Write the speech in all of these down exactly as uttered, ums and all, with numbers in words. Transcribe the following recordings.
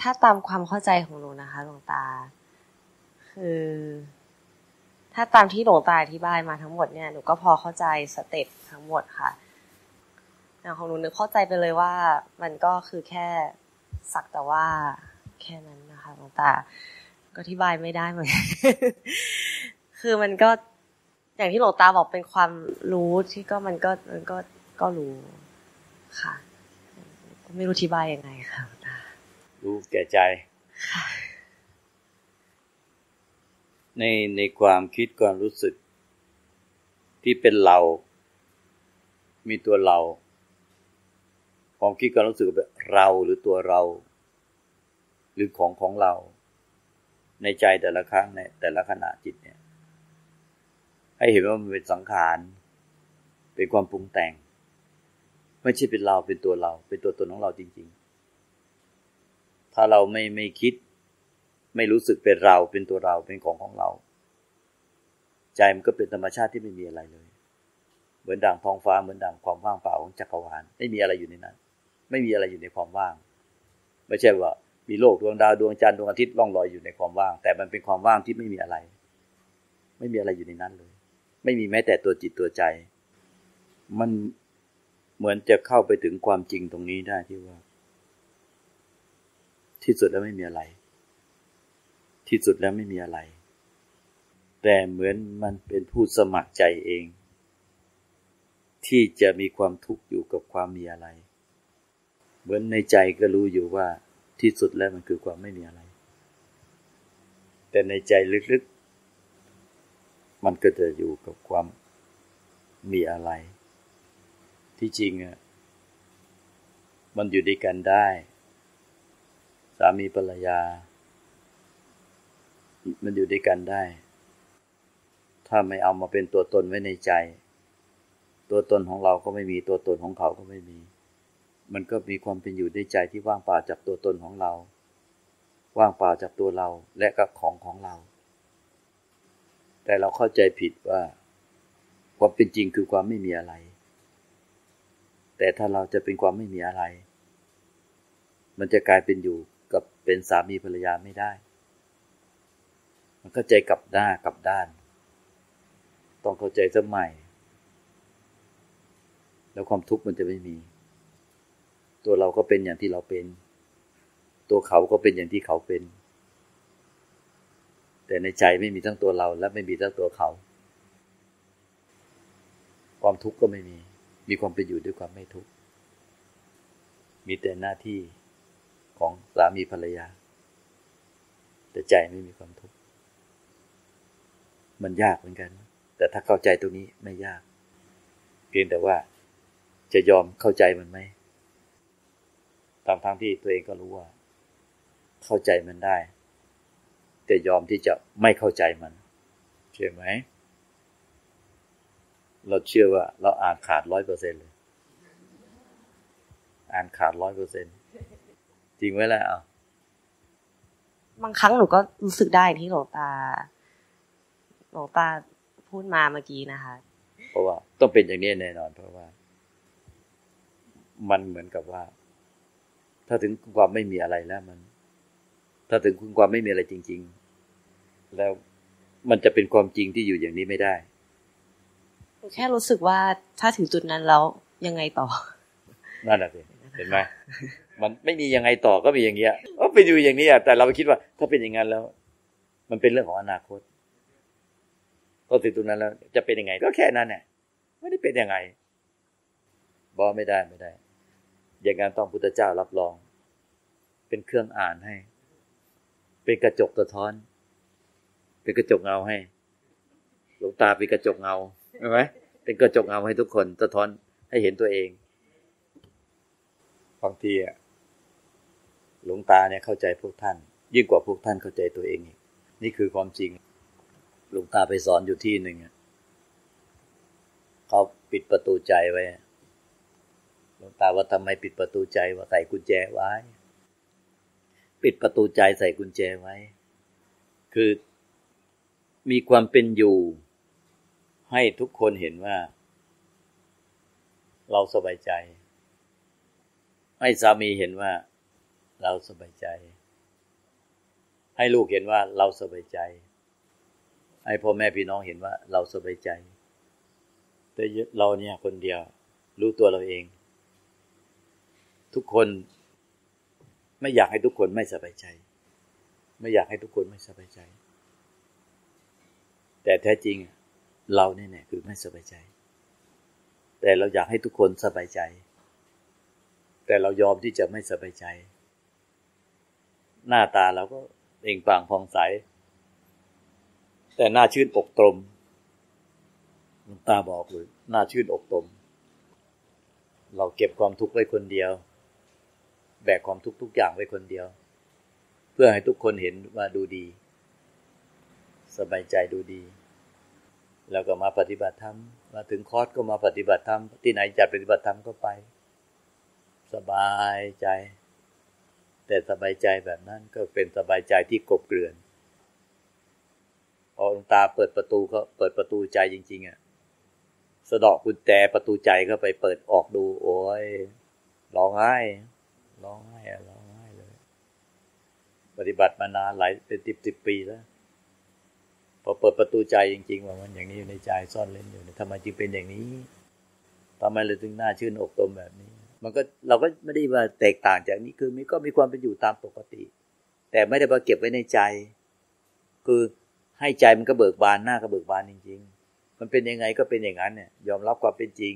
ถ้าตามความเข้าใจของหนูนะคะหลวงตาคือถ้าตามที่หลวงตาอธิบายมาทั้งหมดเนี่ยหนูก็พอเข้าใจสเต็ปทั้งหมดค่ะอย่างของหนูนึกเข้าใจไปเลยว่ามันก็คือแค่สักแต่ว่าแค่นั้นนะคะหลวงตาก็อธิบายไม่ได้เหมือนกันคือมันก็อย่างที่หลวงตาบอกเป็นความรู้ที่ก็มันก็มันก็ก็รู้ค่ะไม่รู้อธิบายยังไงค่ะหลวงตารู้แก่ใจค่ะในในความคิดความรู้สึกที่เป็นเรามีตัวเราความคิดความรู้สึกแบบเราหรือตัวเราหรือของของเราในใจแต่ละครั้งในแต่ละขณะจิตเนี่ยให้เห็นว่ามันเป็นสังขารเป็นความปรุงแต่งไม่ใช่เป็นเราเป็นตัวเราเป็นตัวตนของเราจริงๆถ้าเราไม่ไม่คิดไม่รู้สึกเป็นเราเป็นตัวเราเป็นของของเราใจมันก็เป็นธรรมชาติที่ไม่มีอะไรเลยเหมือนดั่งท้องฟ้าเหมือนดั่งความว่างเปล่าของจักรวาลไม่มีอะไรอยู่ในนั้นไม่มีอะไรอยู่ในความว่างไม่ใช่ว่ามีโลกดวงดาวดวงจันทร์ดวงอาทิตย์ล่องลอยอยู่ในความว่างแต่มันเป็นความว่างที่ไม่มีอะไรไม่มีอะไรอยู่ในนั้นเลยไม่มีแม้แต่ตัวจิตตัวใจมันเหมือนจะเข้าไปถึงความจริงตรงนี้ได้ที่ว่าที่สุดแล้วไม่มีอะไรที่สุดแล้วไม่มีอะไรแต่เหมือนมันเป็นผู้สมัครใจเองที่จะมีความทุกข์อยู่กับความมีอะไรเหมือนในใจก็รู้อยู่ว่าที่สุดแล้วมันคือความไม่มีอะไรแต่ในใจลึกๆมันก็จะอยู่กับความมีอะไรที่จริงอ่ะมันอยู่ด้วยกันได้สามีภรรยามันอยู่ด้วยกันได้ถ้าไม่เอามาเป็นตัวตนไว้ในใจตัวตนของเราก็ไม่มีตัวตนของเขาก็ไม่มีมันก็มีความเป็นอยู่ในใจที่ว่างเปล่าจากตัวตนของเราว่างเปล่าจากตัวเราและกับของของเราแต่เราเข้าใจผิดว่าความเป็นจริงคือความไม่มีอะไรแต่ถ้าเราจะเป็นความไม่มีอะไรมันจะกลายเป็นอยู่กับเป็นสามีภรรยาไม่ได้มันเข้าใจกลับหน้ากลับด้านต้องเข้าใจซะใหม่แล้วความทุกข์มันจะไม่มีตัวเราก็เป็นอย่างที่เราเป็นตัวเขาก็เป็นอย่างที่เขาเป็นแต่ในใจไม่มีทั้งตัวเราและไม่มีทั้งตัวเขาความทุกข์ก็ไม่มีมีความเป็นอยู่ด้วยความไม่ทุกข์มีแต่หน้าที่ของสามีภรรยาแต่ใจไม่มีความทุกข์มันยากเหมือนกันแต่ถ้าเข้าใจตรงนี้ไม่ยากเพียงแต่ว่าจะยอมเข้าใจมันไหมทั้งๆที่ตัวเองก็รู้ว่าเข้าใจมันได้แต่ยอมที่จะไม่เข้าใจมันใช่ไหมเราเชื่อว่าเราอ่านขาด ร้อยเปอร์เซ็นต์ เลยอ่านขาด ร้อยเปอร์เซ็นต์ จริงไหมล่ะอ้าวบางครั้งหนูก็รู้สึกได้ที่หลวงตาหลวงตาพูดมาเมื่อกี้นะคะเพราะว่าต้องเป็นอย่างนี้แน่นอนเพราะว่ามันเหมือนกับว่าถ้าถึงความไม่มีอะไรแล้วมันถ้าถึงความไม่มีอะไรจริงๆแล้วมันจะเป็นความจริงที่อยู่อย่างนี้ไม่ได้แค่รู้สึกว่าถ้าถึงจุดนั้นแล้วยังไงต่อนั่นแหละสิเห็นไหมมันไม่มียังไงต่อก็มีอย่างเงี้ยก็ไปดูอย่างนี้อ่ะแต่เราไปคิดว่าถ้าเป็นอย่างนั้นแล้วมันเป็นเรื่องของอนาคตพอถึงตรงนั้นแล้วจะเป็นยังไงก็แค่นั้นแหละไม่ได้เป็นยังไงบอกไม่ได้ไม่ได้อย่างนั้นต้องพุทธเจ้ารับรองเป็นเครื่องอ่านให้เป็นกระจกสะท้อนเป็นกระจกเงาให้หลวงตาเป็นกระจกเงาใช่ไหมเป็นกระจกเงาให้ทุกคนสะท้อนให้เห็นตัวเองบางทีอ่ะหลวงตาเนี่ยเข้าใจพวกท่านยิ่งกว่าพวกท่านเข้าใจตัวเองอีกนี่คือความจริงหลวงตาไปสอนอยู่ที่หนึ่งอ่ะเขาปิดประตูใจไว้หลวงตาว่าทำไมปิดประตูใจว่าใส่กุญแจไว้ปิดประตูใจใส่กุญแจไว้คือมีความเป็นอยู่ให้ทุกคนเห็นว่าเราสบายใจให้สามีเห็นว่าเราสบายใจให้ลูกเห็นว่าเราสบายใจให้พ่อแม่พี่น้องเห็นว่าเราสบายใจแต่เราเนี่ยคนเดียวรู้ตัวเราเองทุกคนไม่อยากให้ทุกคนไม่สบายใจไม่อยากให้ทุกคนไม่สบายใจแต่แท้จริงเราเนี่ยแหละคือไม่สบายใจแต่เราอยากให้ทุกคนสบายใจแต่เรายอมที่จะไม่สบายใจหน้าตาเราก็เปล่งปลั่งผ่องใสแต่หน้าชื่นอกตรมหลวงตาบอกเลยหน้าชื่นอกตรมเราเก็บความทุกข์ไว้คนเดียวแบกความทุกข์ทุกอย่างไว้คนเดียวเพื่อให้ทุกคนเห็นว่าดูดีสบายใจดูดีแล้วก็มาปฏิบัติธรรมมาถึงคอร์สก็มาปฏิบัติธรรมที่ไหนจัดปฏิบัติธรรมก็ไปสบายใจแต่สบายใจแบบนั้นก็เป็นสบายใจที่กบเกลื่อนพอหลวงตาเปิดประตูเขาเปิดประตูใจจริงๆอ่ะสะเดาะกุญแจประตูใจเข้าไปเปิดออกดูโอ้ยร้องไห้ร้องไห้ร้องไห้เลยปฏิบัติมานานหลายเป็นสิบสิบปีแล้วพอเปิดประตูใจจริงๆว่ามันอย่างนี้อยู่ในใจซ่อนเล่นอยู่ทำไมจึงเป็นอย่างนี้ทำไมเราถึงน่าชื่นอกตมแบบนี้มันก็เราก็ไม่ได้ว่าแตกต่างจากนี้คือมันก็มีความเป็นอยู่ตามปกติแต่ไม่ได้มาเก็บไว้ในใจคือให้ใจมันก็เบิกบานหน้าก็เบิกบานจริงๆมันเป็นยังไงก็เป็นอย่างนั้นเนี่ยยอมรับความเป็นจริง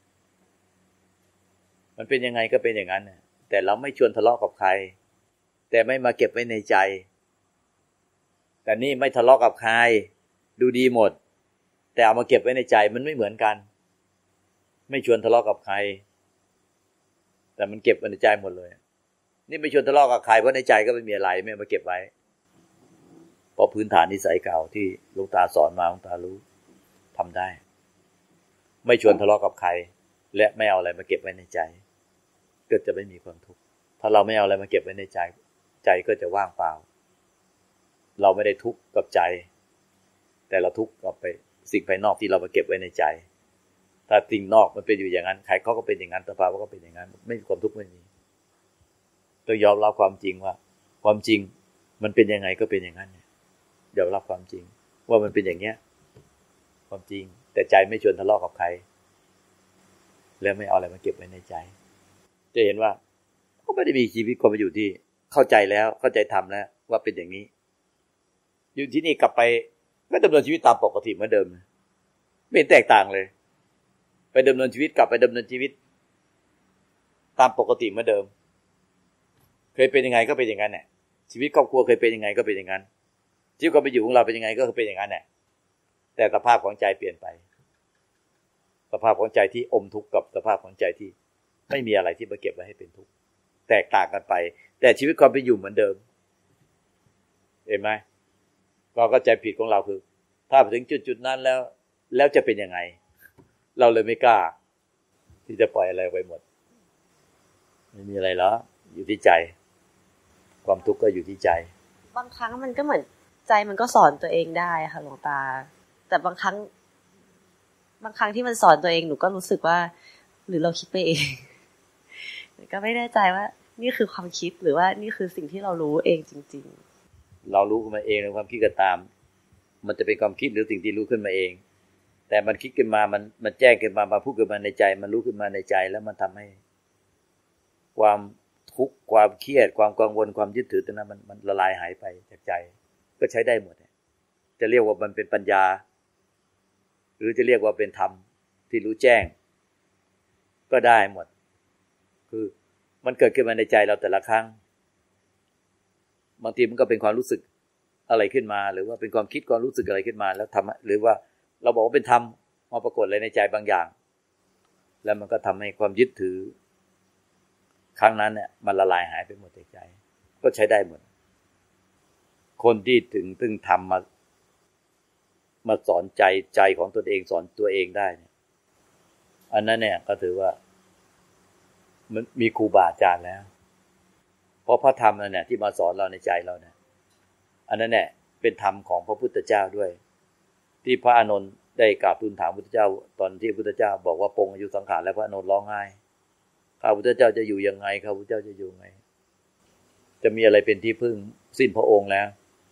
มันเป็นยังไงก็เป็นอย่างนั้นเนี่ยแต่เราไม่ชวนทะเลาะกับใครแต่ไม่มาเก็บไว้ในใจแต่นี่ไม่ทะเลาะกับใครดูดีหมดแต่เอามาเก็บไว้ในใจมันไม่เหมือนกันไม่ชวนทะเลาะกับใครแต่มันเก็บไว้ในใจหมดเลยนี่ไม่ชวนทะเลาะกับใครเพราะในใจก็ไม่มีอะไรไม่มาเก็บไว้เพราะพื้นฐานนิสัยเก่าที่หลวงตาสอนมาหลวงตารู้ทำได้ไม่ชวนทะเลาะกับใครและไม่เอาอะไรมาเก็บไว้ในใจก็จะไม่มีความทุกข์ถ้าเราไม่เอาอะไรมาเก็บไว้ในใจใจก็จะว่างเปล่าเราไม่ได้ทุกข์กับใจแต่เราทุกข์กับไปสิ่งภายนอกที่เรามาเก็บไว้ในใจถ้าสิ่งนอกมันเป็นอยู่อย่างนั้นใครเขาก็เป็นอย่างนั้นสภาวะก็เป็นอย่างนั้นไม่มีความทุกข์ไม่มีต้องยอมรับความจริงว่าความจริงมันเป็นยังไงก็เป็นอย่างนั้นยอมรับความจริงว่ามันเป็นอย่างเนี้ยความจริงแต่ใจไม่ชวนทะเลาะกับใครแล้วไม่เอาอะไรมาเก็บไว้ในใจจะเห็นว่าก็ไม่ได้มีชีวิตความเป็นอยู่ที่เข้าใจแล้วเข้าใจธรรมแล้วว่าเป็นอย่างนี้อยู่ที่นี่กลับไปก็ดำเนินชีวิตตามปกติเหมือนเดิมไม่เห็นแตกต่างเลยไปดำเนินชีวิตกลับไปดำเนินชีวิตตามปกติเหมือนเดิมเคยเป็นยังไงก็เป็นอย่างนั้นแหละชีวิตครอบครัวเคยเป็นยังไงก็เป็นอย่างนั้นชีวิตความเป็นอยู่ของเราเป็นยังไงก็เป็นอย่างนั้นแหละแต่สภาพของใจเปลี่ยนไปสภาพของใจที่อมทุกข์กับสภาพของใจที่ไม่มีอะไรที่มาเก็บไว้ให้เป็นทุกข์แตกต่างกันไปแต่ชีวิตความเป็นอยู่เหมือนเดิมเห็นไหมเราก็ใจผิดของเราคือถ้าถึงจุดๆนั้นแล้วแล้วจะเป็นยังไงเราเลยไม่กล้าที่จะปล่อยอะไรไปหมดไม่มีอะไรหรอกอยู่ที่ใจความทุกข์ก็อยู่ที่ใจบางครั้งมันก็เหมือนใจมันก็สอนตัวเองได้ค่ะหลวงตาแต่บางครั้งบางครั้งที่มันสอนตัวเองหนูก็รู้สึกว่าหรือเราคิดไปเองก็ไม่แน่ใจว่านี่คือความคิดหรือว่านี่คือสิ่งที่เรารู้เองจริงๆเรารู้ขึ้นมาเองในความคิดก็ตามมันจะเป็นความคิดหรือสิ่งที่รู้ขึ้นมาเองแต่มันคิดขึ้นมามันมันแจ้งขึ้นมามาพูดขึ้นมาในใจมันรู้ขึ้นมาในใจแล้วมันทำให้ความทุกข์ความเครียดความกังวลความยึดถือตรงนั้นมันมันละลายหายไปจากใจก็ใช้ได้หมดจะเรียกว่ามันเป็นปัญญาหรือจะเรียกว่าเป็นธรรมที่รู้แจ้งก็ได้หมดคือมันเกิดขึ้นมาในใจเราแต่ละครั้งบางทีมันก็เป็นความรู้สึกอะไรขึ้นมาหรือว่าเป็นความคิดความรู้สึกอะไรขึ้นมาแล้วทำหรือว่าเราบอกว่าเป็นธรรมมาปรากฏอะไรในใจบางอย่างแล้วมันก็ทำให้ความยึดถือครั้งนั้นเนี่ยมันละลายหายไปหมดจากใจก็ใช้ได้หมดคนที่ถึงถึงทำมามาสอนใจใจของตนเองสอนตัวเองได้เนี่ยอันนั้นเนี่ยก็ถือว่ามันมีครูบาอาจารย์แล้วเพราะพระธรรมนั่นแหละที่มาสอนเราในใจเราเนี่ยอันนั้นเนี่ยเป็นธรรมของพระพุทธเจ้าด้วยที่พระอานนท์ได้กราบทูลถามพระพุทธเจ้าตอนที่พระพุทธเจ้าบอกว่าปรงอายุสังขารแล้วพระอานนท์ร้องไห้ข้าพุทธเจ้าจะอยู่ยังไงข้าพุทธเจ้าจะอยู่ไงจะมีอะไรเป็นที่พึ่งสิ้นพระองค์แล้ว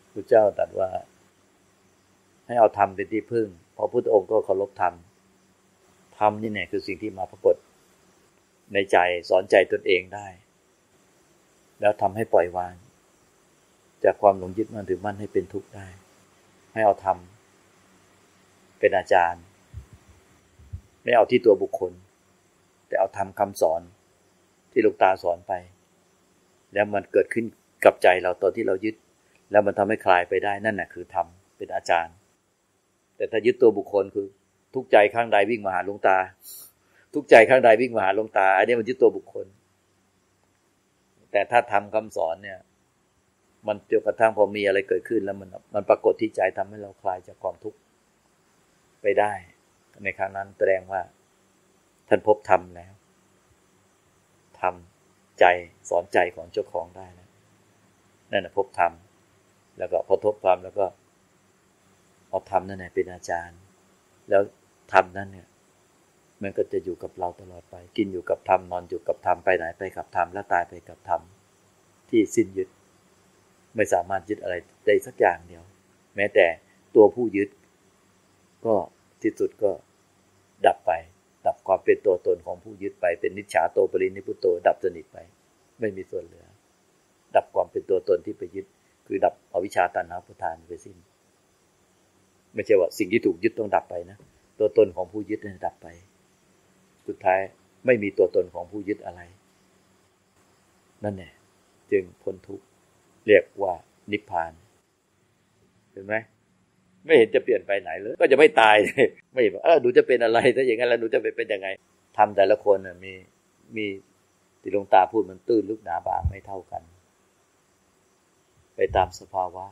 พระเจ้าตรัสว่าให้เอาธรรมเป็นที่พึ่งเพราะพุทธองค์ก็เคารพธรรมธรรมนี่แหละคือสิ่งที่มาปรากฏในใจสอนใจตนเองได้แล้วทำให้ปล่อยวางจากความหลงยึดมั่นถือมั่นให้เป็นทุกข์ได้ให้เอาธรรมเป็นอาจารย์ไม่เอาที่ตัวบุคคลแต่เอาธรรมคำสอนที่หลวงตาสอนไปแล้วมันเกิดขึ้นกับใจเราตอนที่เรายึดแล้วมันทำให้คลายไปได้นั่นแหละคือธรรมเป็นอาจารย์แต่ถ้ายึดตัวบุคคลคือทุกใจข้างใดวิ่งมาหาหลวงตาทุกใจข้างใดวิ่งมาหาหลวงตาอันนี้มันยึดตัวบุคคลแต่ถ้าทำคำสอนเนี่ยมันจนกระทั่งพอมีอะไรเกิดขึ้นแล้วมันมันปรากฏที่ใจทำให้เราคลายจากความทุกข์ไปได้ในครั้งนั้นแสดงว่าท่านพบธรรมแล้วธรรมใจสอนใจของเจ้าของได้แล้วนั่นแหละพบธรรมแล้วก็พอพบธรรมแล้วก็เอาธรรมนั่นแหละเป็นอาจารย์แล้วธรรมนั้นเนี่ยมันก็จะอยู่กับเราตลอดไปกินอยู่กับธรรมนอนอยู่กับธรรมไปไหนไปกับธรรมและตายไปกับธรรมที่สิ้นยึดไม่สามารถยึดอะไรได้สักอย่างเดียวแม้แต่ตัวผู้ยึดก็ที่สุดก็ดับไปดับความเป็นตัวตนของผู้ยึดไปเป็นนิจฉาโตปรินิพพุโตดับสนิทไปไม่มีส่วนเหลือดับความเป็นตัวตนที่ไปยึดคือดับอวิชชาตัณหาอุปาทานไปสิ้นไม่ใช่ว่าสิ่งที่ถูกยึดต้องดับไปนะตัวตนของผู้ยึดนั้นดับไปสุดท้ายไม่มีตัวตนของผู้ยึดอะไรนั่นแหละจึงพ้นทุกข์เรียกว่านิพพานเห็นไหมไม่เห็นจะเปลี่ยนไปไหนเลยก็จะไม่ตายเลยไม่บอกเออหนูจะเป็นอะไรถ้าอย่างนั้นแล้วหนูจะเป็นยังไงทำแต่ละคนน่ะมีมีที่หลวงตาพูดมันตื้นลึกหนาบางไม่เท่ากันไปตามสภาวะ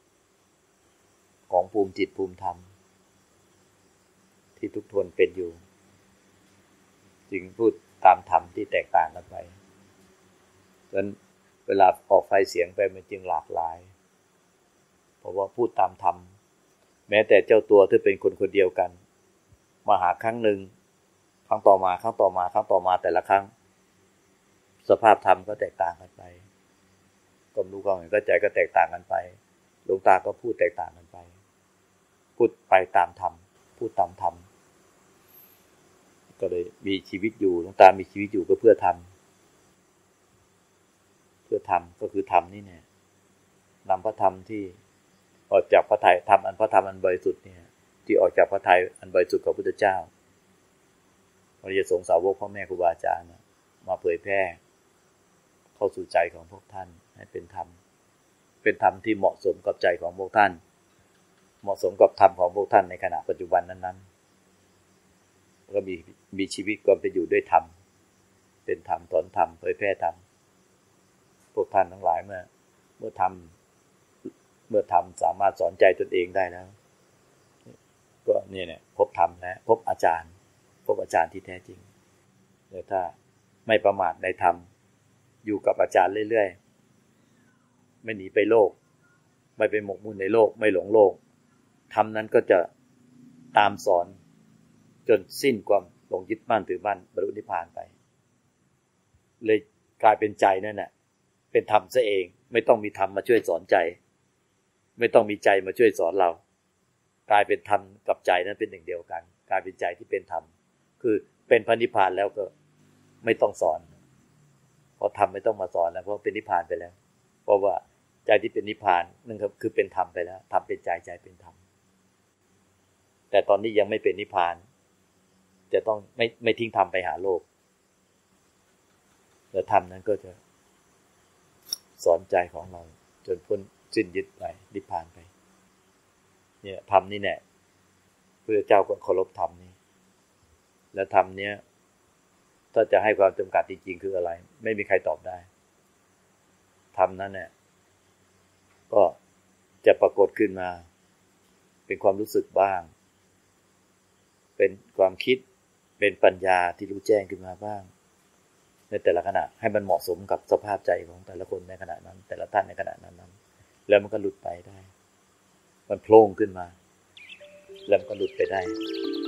ของภูมิจิตภูมิธรรมที่ทุกทนเป็นอยู่จึงพูดตามธรรมที่แตกต่างกันไปฉะนั้นเวลาออกไฟเสียงไปมันจึงหลากหลายเพราะว่าพูดตามธรรมแม้แต่เจ้าตัวที่เป็นคนคนเดียวกันมาหาครั้งหนึ่งครั้งต่อมาครั้งต่อมาครั้งต่อมาแต่ละครั้งสภาพธรรมก็แตกต่างกันไปความรู้ความเห็นเข้าใจก็แตกต่างกันไปหลวงตาก็พูดแตกต่างกันไปพูดไปตามธรรมพูดตามธรรมก็เลยมีชีวิตอยู่หลวงตามีชีวิตอยู่ก็เพื่อธรรมเพื่อธรรมก็คือธรรมนี่เนี่ยนำพระธรรมที่ออกจากพระทัยธรรมอันพระธรรมอันบริสุทธิ์เนี่ยที่ออกจากพระทัยอันบริสุทธิ์ของพระพุทธเจ้าอริยสงฆ์สาวกพ่อแม่ครูบาอาจารย์มาเผยแพร่เข้าสู่ใจของพวกท่านให้เป็นธรรมเป็นธรรมที่เหมาะสมกับใจของพวกท่านเหมาะสมกับธรรมของพวกท่านในขณะปัจจุบันนั้นๆก็มีมีชีวิตความเป็นอยู่ด้วยธรรมเป็นธรรมสอนธรรมเผยแพร่ธรรมพวกท่านทั้งหลายเมื่อเมื่อธรรมเมื่อธรรมสามารถสอนใจตนเองได้แล้วก็เนี่ยเนี่ยพบธรรมแล้วพบอาจารย์พบอาจารย์ที่แท้จริงแต่ถ้าไม่ประมาทในธรรมอยู่กับอาจารย์เรื่อยๆไม่หนีไปโลกไม่ไปหมกมุ่นในโลกไม่หลงโลกธรรมนั้นก็จะตามสอนจนสิ้นความหลงยึดมั่นถือมั่นบรรลุนิพพานไปเลยกลายเป็นใจนั่นแหละเป็นธรรมซะเองไม่ต้องมีธรรมมาช่วยสอนใจไม่ต้องมีใจมาช่วยสอนเรากลายเป็นธรรมกับใจนั้นเป็นหนึ่งเดียวกันกลายเป็นใจที่เป็นธรรมคือเป็นพระนิพพานแล้วก็ไม่ต้องสอนเพราะธรรมไม่ต้องมาสอนแล้วเพราะเป็นนิพพานไปแล้วเพราะว่าใจที่เป็นนิพพานนั่นคือเป็นธรรมไปแล้วธรรมเป็นใจใจเป็นธรรมแต่ตอนนี้ยังไม่เป็นนิพพานจะต้องไม่ไม่ทิ้งธรรมไปหาโลกแล้วธรรมนั้นก็จะสอนใจของเราจนพ้นสิ้นยึดไปนิพพานไปเนี่ยธรรมนี่แหละพระเจ้าก็เคารพธรรมนี้แล้วธรรมเนี้ยถ้าจะให้ความจำกัดจริงๆคืออะไรไม่มีใครตอบได้ธรรมนั้นเนี่ยก็จะปรากฏขึ้นมาเป็นความรู้สึกบ้างเป็นความคิดเป็นปัญญาที่รู้แจ้งขึ้นมาบ้างในแต่ละขณะให้มันเหมาะสมกับสภาพใจของแต่ละคนในขณะนั้นแต่ละท่านในขณะนั้นๆแล้วมันก็หลุดไปได้มันโผล่ขึ้นมาแล้วมันก็หลุดไปได้